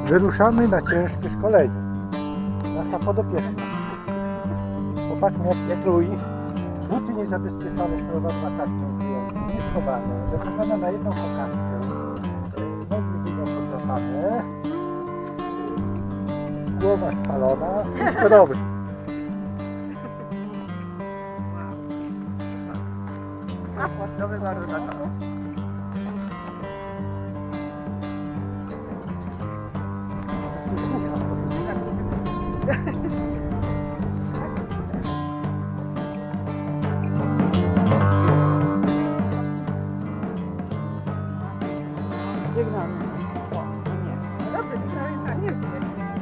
Wyruszamy na ciężkie szkolenie. Nasza podopieczna. Popatrzmy jak rój. Buty niezabezpieczone, prowadzona taśmą, nieskowane, zakończona na jedną pokażkę. Nogi wyjdą podrapane. Głowa spalona. Wszystko dobre. Dobry bardzo na to. Żegnamy. O, nie. No dobrze, to nie wiem.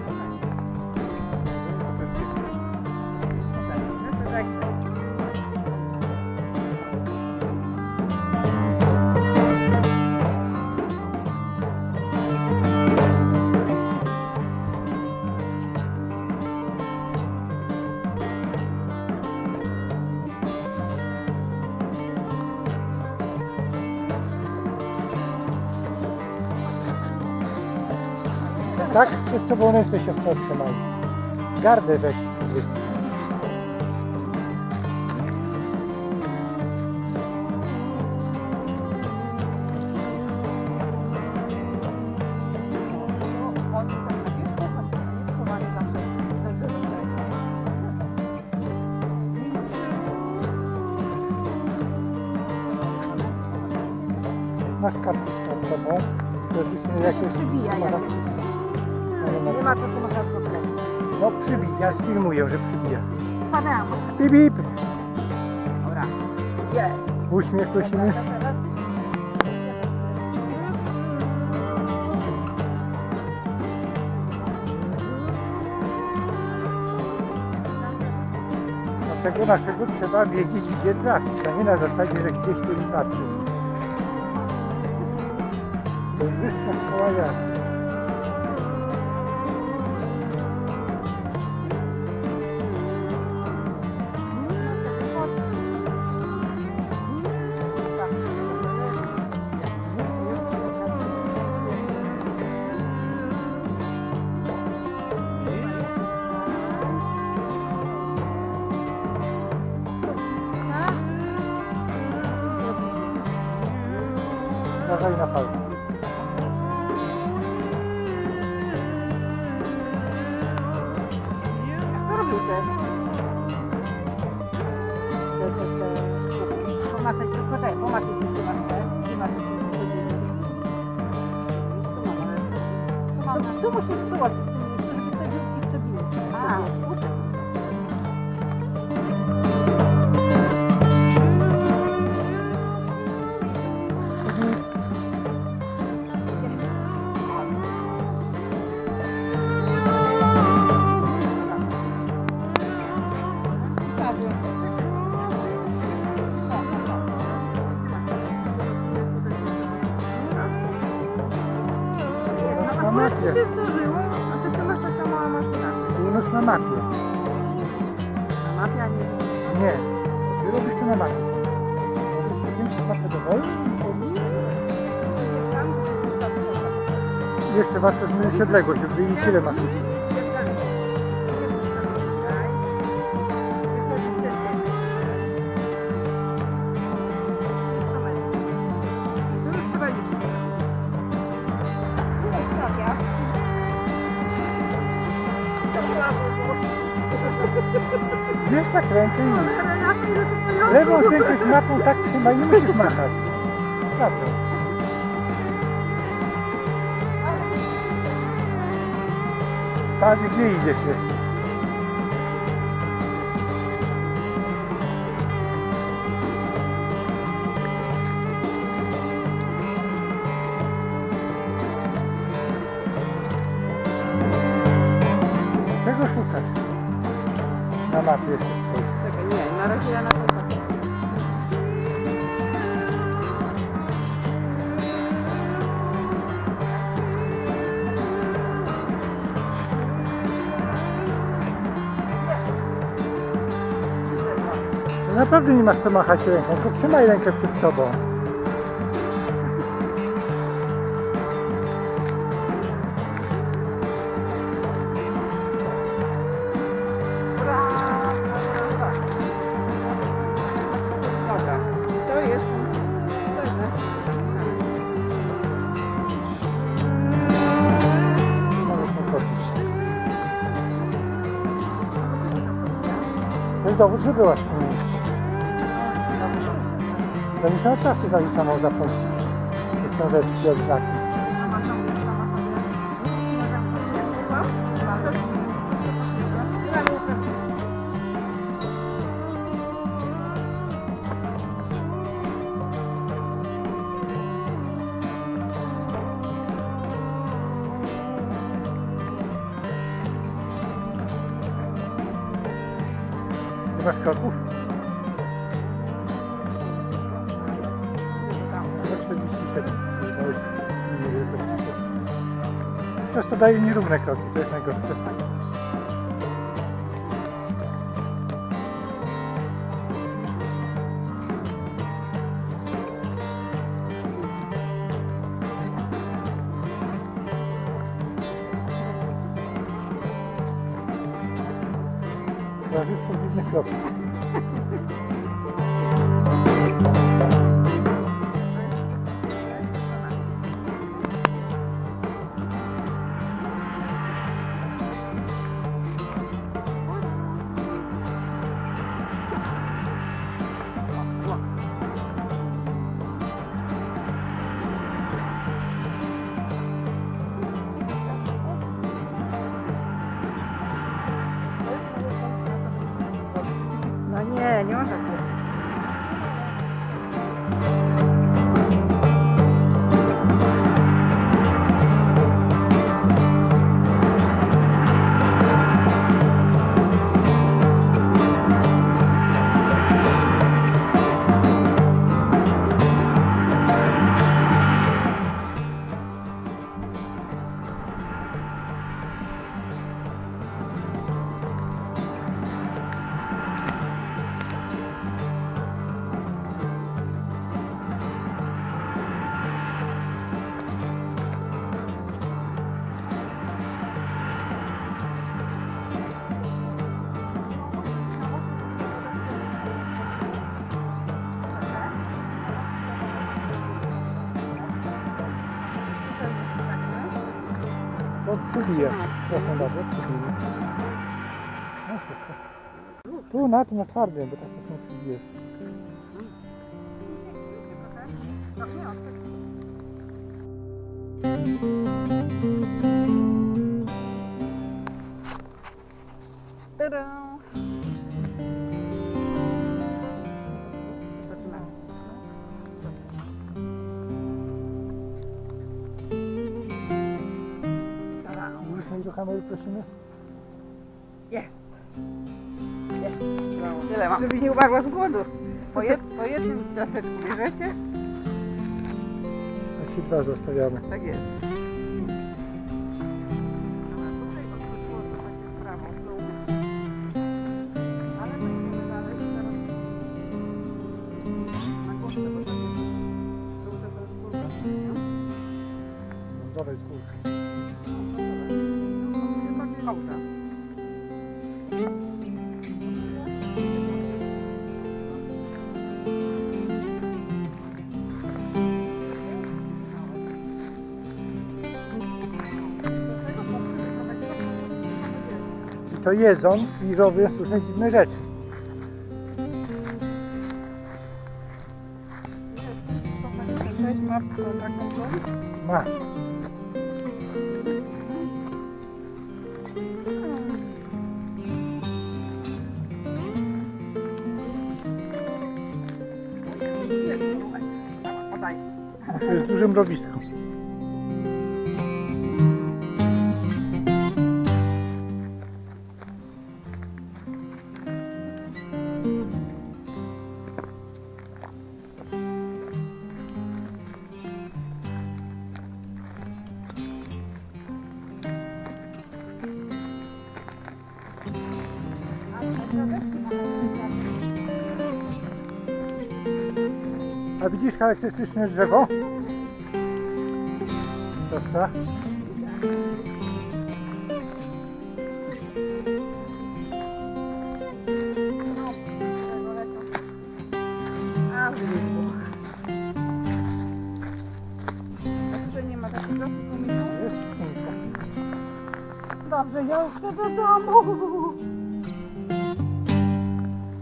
Tak, przez sobą ręce się trzymaj. Gardę weź. Masz kartę z sobą. Przybija jak. Nie ma to, co można spotkać. No przybij, ja sfilmuję, że przybija. Padam. Bip, bip. Dobra. Jest. Uśmiech prosimy. Dlatego naszego trzeba wiedzieć, gdzie trafić, a nie na zasadzie, że gdzieś tu wystarczy. To jest wyższa szkoła jazdy. Uważaj na palce. Co robił ten? Pomacać tylko tak, pomacać tylko tu musisz przyłożyć, żeby te dziurki przebiły. A, Na mapie. się zdążyło, a ty masz taka mała maszyna. Północ na mapie. Na mapie, a nie... Nie. Ty robisz to na mapie. Robisz mapę do woli. Jeszcze warto zmienić odległość, żeby wiedzieć ile masz. Wiesz tak rękę i już. Lewą rękę z mapą tak trzymaj, nie musisz machać. Prawda. Patrz gdzie idziesz jeszcze. Czego szukasz? Na mapie jeszcze stoi. Czekaj, nie, na razie ja na to patrzę. Naprawdę nie masz co machać ręką, tylko trzymaj rękę przed sobą. dowód, że byłaś w tym miejscu. Będziesz miał czasy zaliczane o zapłacić. Te książeczki, odznaki. Nie masz kroków? 47. Też to daje nierówne kroki, to jest najgorsze. Towarzystwo dziwnych kroków. No nie, nie można tak. To przybije. Proszę bardzo, przybije. Tu na tym, na twardym, bo tak to są przybije. Ta-da! Zaczynamy. Ta-da! Mówisz do kamery, prosimy? Jest! Jest! Brawo. Tyle mam. Żebyś nie umarła z głodu. Po jednym piaseczku bierzecie? A ci dwa zostawiamy. Tak jest. Dobra, tutaj odwróciło to takie w prawo, w dół. Ale będziemy dalej teraz na górce, bo tak jest. Żółte to jest górka, nie? No, dawaj z górki. No, to jest bardziej auta. I to jedząc i robią różne dziwne rzeczy. Cześć, ma taką broń? Ma. Podaj. To jest duże mrowisko. A widzisz charakterystyczne drzewo? Proszę. A, tutaj nie ma takiego wspomnienia. Jest skrzynka. Dobrze, ja już chcę do domu.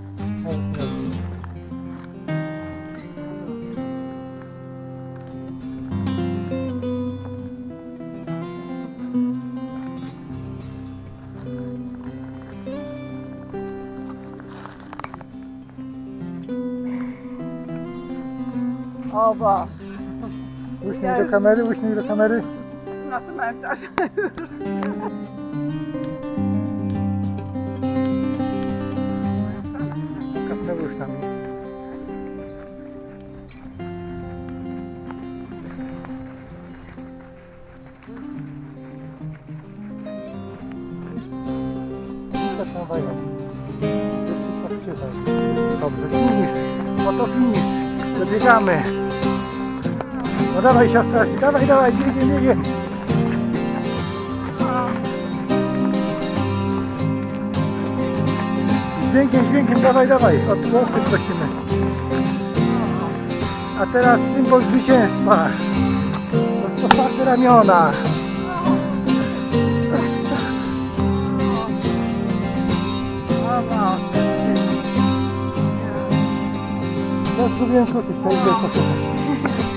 O Boże. Uśmiech do kamery, uśmiech do kamery. Na cmentarz. Kapneusz tam jest. Tak na wajną. Dobrze, finisz. Oto finisz. Dobiegamy. No dawaj siostra, dawaj, dawaj, biegiem, biegiem. Dźwiękiem, dawaj, dawaj. Od głosy prosimy. A teraz symbol zwycięstwa. Rozparte ramiona. Ja zgubiłem kluczyk, co idę posłuchać.